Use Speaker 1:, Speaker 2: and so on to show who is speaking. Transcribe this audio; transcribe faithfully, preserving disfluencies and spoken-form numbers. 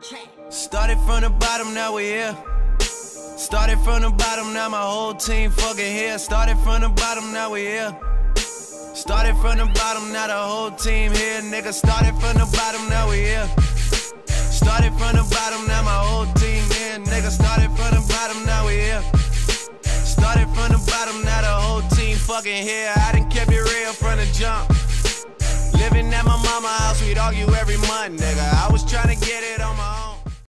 Speaker 1: Started from the bottom, now we here. Started from the bottom, now my whole team fucking here. Started from the bottom, now we here. Started from the bottom, now the whole team here, nigga. Started from the bottom, now we here. Started from the bottom, now my whole team here, nigga. Started from the bottom, now we here. Started from the bottom, now the whole team fucking here. I done kept it real from the jump. Living at my mama's house, we'd argue every month, nigga. I was trying to get it on my own.